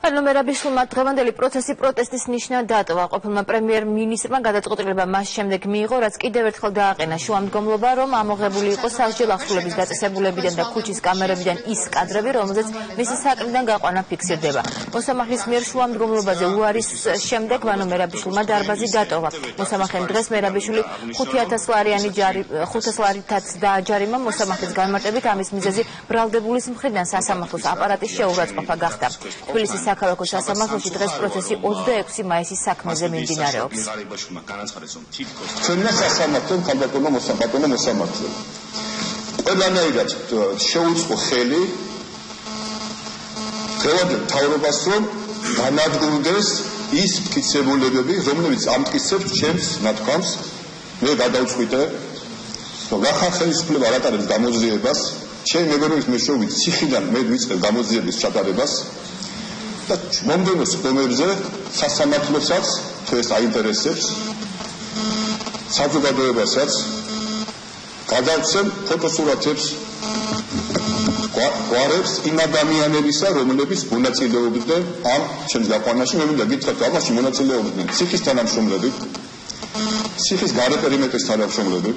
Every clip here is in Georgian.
მერაბიშვილმა დღევანდელი პროცესი პროტესტის ნიშნად დატოვა. ყოფილმა პრემიერ-მინისტრმა გადაწყვეტილება მას შემდეგ მიიღო, რაც კიდევ ერთხელ დააყენა შუამდგომლობა, რომ ამოღებული იყო სასჯელ აღსრულების დაწესებულებიდან და ქუჩის კამერებიდან ის კადრები, რომელზეც მისი საყრდნიდან გაყვანა ფიქსირდება. მოსამახის მიერ შუამდგომლობაზე უარის შემდეგ მერაბიშვილმა დარბაზი დატოვა. მოსამახემ დღეს მერაბიშვილი 5,000 ლარითაც დააჯარიმა. მოსამახის განმარტებით ამის მიზეზი ბრალდებულის მხრიდან სასამართლოს აპარატის შეურაცხყოფა გახდა. თბილისის საქალაქო სასამართლოში დღეს პროცესი 26 მაისის საქმეზე მიმდინარეობს. ჩვენმა სასამართლომ ხალხურმა მოსამართლომ ყველანაირად შეუწყო ხელი დღევანდელ მთავრობას, რომ განადგურდეს ის მტკიცებულებები, რომლებიც ამტკიცებს ჩემს ნათქვამს. მე გადავწყვიტე, რომ რახან ხელისუფლება არ ატარებს გამოძიებას, ჩემი მეგობრების მეშვეობით ციხიდან მე ვიწყებ გამოძიების ჩატარებას და მომდევნო სხდომებზე სასამართლოსაც თუ ეს აინტერესებს, საზოგადოებასაც გადავცემ ფოტოსურათებს, გვარებს იმ ადამიანებისა, რომლებიც მონაწილეობდნენ ამ ჩემს გაყვანაში. მე მინდა გითხრათ, ამაში მონაწილეობდნენ ციხის თანამშრომლები, ციხის გარე პერიმეტრის თანამშრომლები,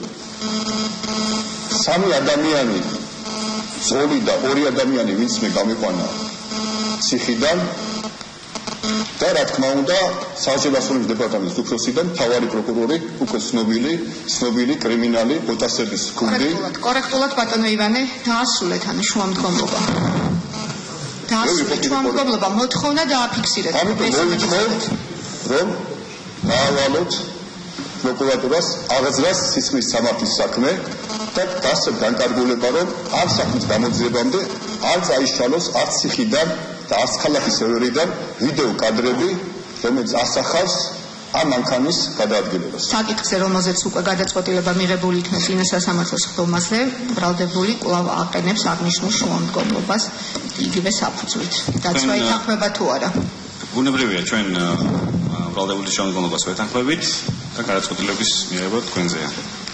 3 ადამიანი ზოლი და 2 ადამიანი, ვინც მე გამიყვანა ციხიდან და რა თქმა უნდა სასჯელ აღსრულების დეპარტამენტის უფროსი და მთავარი პროკურორი, უკვე ცნობილი კრიმინალი ოტასების გუნდი. კორექტულად ბატონო ივანე, დაასრულეთ ანუ შუამდგომლობა. შუამდგომლობა მოთხოვნა დააფიქსირეთ. ამიტომ მოვითხოვთ, რომ დაავალოთ პროკურატურას აღძრას სისხლის სამართლის საქმე და დასწრეთ განკარგულება, რომ ამ საქმის გამოძიებამდე არ წაიშალოს არც ციხიდან და არც ქალაქის სერვერიდან ვიდეო კადრები, რომელიც ასახავს ამ მანქანის გადაადგილებას. საკითხზე, რომელზეც უკვე გადაწყვეტილება მიღებული იქნა წინა სასამართლოს სხდომაზე, ბრალდებული კვლავ აყენებს აღნიშნულ შუამდგომლობას იგივე საფუძვლით. დაცვა ითანხმება თუ არა? ბუნებრივია, ჩვენ ბრალდებული შუამდგომლობას ვეთანხმებით და გადაწყვეტილების მიღება თქვენზეა.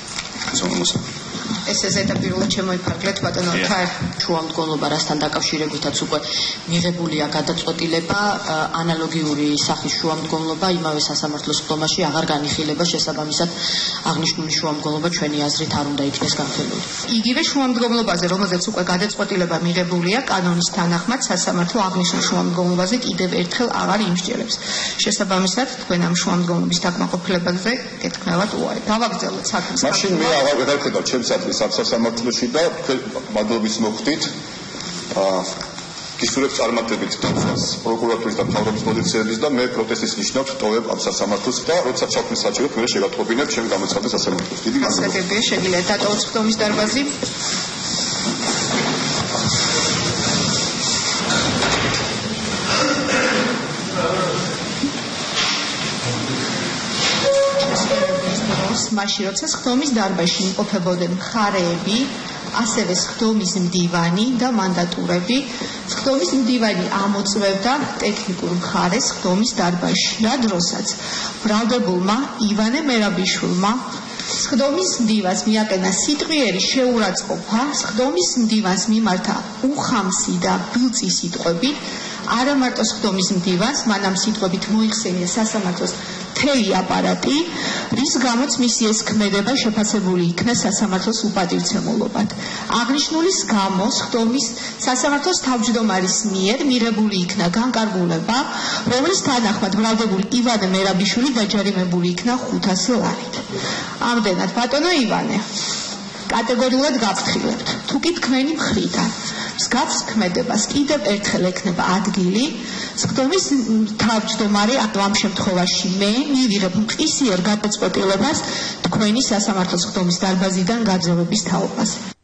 ეს ზედაპირულად შემოიფარგლეთ ბატონო თარ შუამდგომლობა, რასთან დაკავშირებითაც უკვე მიღებულია გადაწყვეტილება, ანალოგიური სახის შუამდგომლობა იმავე სასამართლოს სხდომაში აღარ განიხილება, შესაბამისად აღნიშნული შუამდგომლობა ჩვენი აზრით არ უნდა იქნეს განხილული. იგივე შუამდგომლობაზე, რომელზეც უკვე გადაწყვეტილება მიღებულია, კანონის თანახმად სასამართლო აღნიშნულ შუამდგომლობაზე კიდევ ერთხელ აღარ იმსჯელებს. შესაბამისად, თქვენ ამ შუამდგომლობის დაკმაყოფილებაზე გეთქმევათ უარი. დავაგრძელოთ საქმეს. მაშინ მე აღარ ვეღარ ჩემს ადგილს სასამართლოში და მადლობის მოხდით გისურვებთ წარმატებით დაცვას პროკურატურის და მთავრობის პოზიციების და მე პროტესტის ნიშნად ვტოვებ ამ სასამართლოს და როცა ჩაქვნის საჭიროდ მე შეგატყობინებ ჩემ გამოცხადეს სასამართლოს. დიდი განსაკუთრებით შეგიძლიათ დატოვოთ სხდომის დარბაზი. მაშინ როცა სხდომის დარბაზში იმყოფებოდნენ მხარეები, ასევე სხდომის მდივანი და მანდატურები, სხდომის მდივანი ამოწმებდა ტექნიკურ მხარეს სხდომის დარბაზში. რა დროსაც ბრალდებულმა ივანე მერაბიშვილმა სხდომის მდივანს მიაყენა სიტყვიერი შეურაცხყოფა, სხდომის მდივანს მიმართა უხამსი და ბილწი სიტყვებით, არა მარტო სხდომის მდივანს, მანამ სიტყვებით მოიხსენია სასამართლოს მთელი აპარატი, რის გამოც მისი ეს ქმედება შეფასებული იქნა სასამართლოს უპატივცემულობად. აღნიშნულის გამო სხდომის სასამართლოს თავმჯდომარის მიერ მიღებული იქნა განკარგულება, რომლის თანახმად ბრალდებული ივანე მერაბიშვილი დაჯარიმებული იქნა 500 ლარით. ამდენად ბატონო ივანე, კატეგორიულად გაფრთხილებთ, თუ კი თქვენი მხრიდან მსგავს ქმედებას კიდევ ერთხელ ექნება ადგილი, სხდომის თავმჯდომარე ამ შემთხვევაში მე მივიღებ მყისიერ გადაწყვეტილებას თქვენი სასამართლოს სხდომის დარბაზიდან გაძევების თაობაზე.